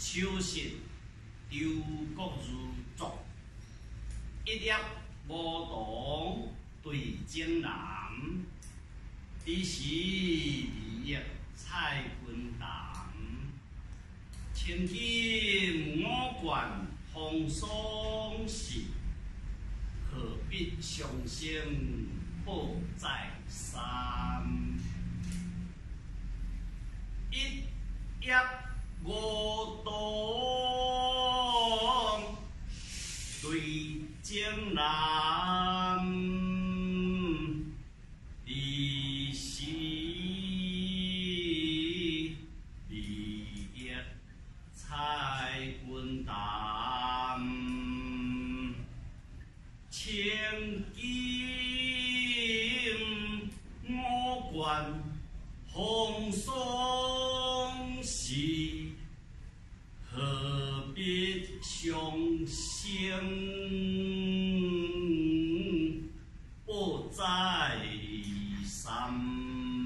秋色丢国如作，一叶梧桐对江南。彼时二叶菜君淡，千金五冠风霜时。何必伤心抱在山？一叶梧桐对江南，彼时二叶菜君淡。千金五冠风霜时，何必伤心抱在山？